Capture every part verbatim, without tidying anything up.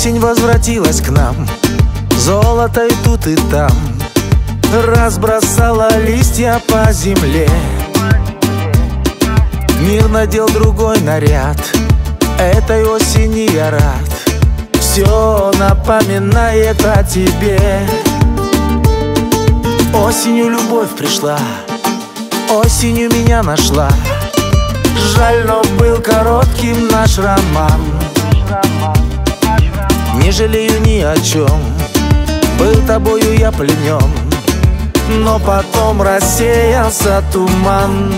Осень возвратилась к нам, золото и тут и там, разбросала листья по земле. Мир надел другой наряд, этой осени я рад. Все напоминает о тебе. Осенью любовь пришла, осенью меня нашла. Жаль, но был коротким наш роман. Не жалею ни о чем, был тобою я пленен, но потом рассеялся туман.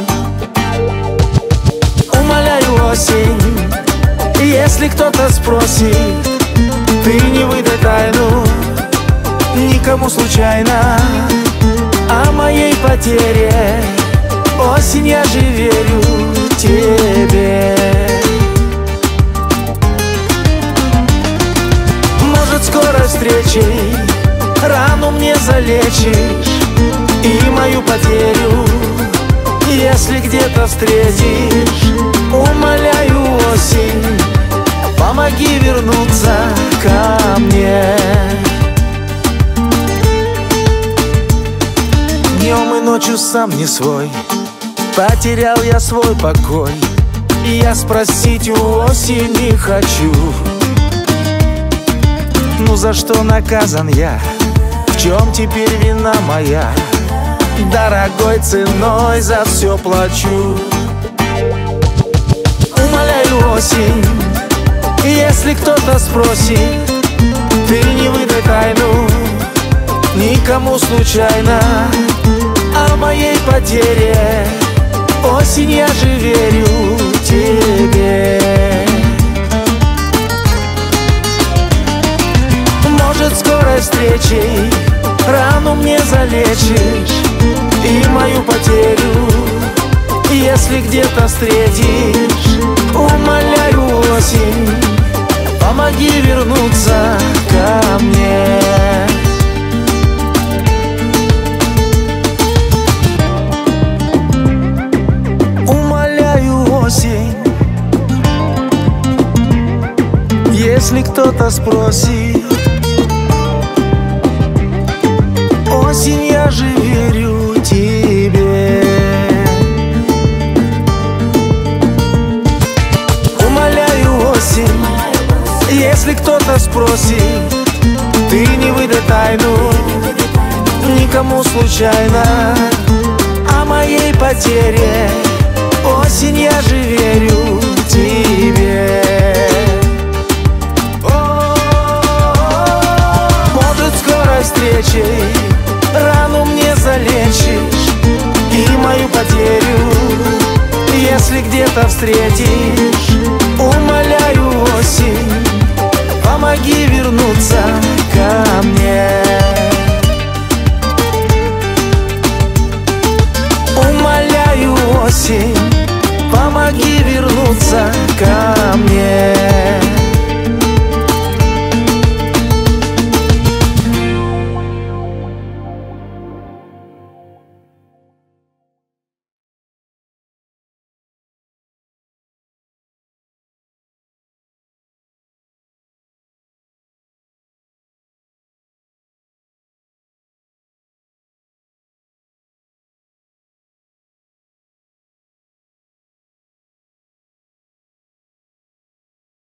Умоляю, осень, если кто-то спросит, ты не выдай тайну никому случайно о моей потере. Осень, я же верю тебе. Может, скорой встречей рану мне залечишь и мою потерю, если где-то встретишь. Умоляю, осень, помоги вернуться ко мне. Днем и ночью сам не свой, потерял я свой покой. Я спросить у осени хочу: ну за что наказан я? В чем теперь вина моя? Дорогой ценой за все плачу. Умоляю, осень, если кто-то спросит, ты не выдай тайну никому случайно о моей потере. Осень, я же верю тебе. Может, скорой встречей рану мне залечишь и мою потерю, если где-то встретишь. Умоляю, осень, помоги вернуться ко мне. Умоляю, осень, если кто-то спросит, осень, я же верю тебе. Умоляю, осень, если кто-то спросит, ты не выдай тайну никому случайно о моей потере. Осень, я же верю тебе. Может, скорой встречей рану мне залечишь и мою потерю, если где-то встретишь. Умоляю, осень, помоги вернуться ко мне. Умоляю, осень,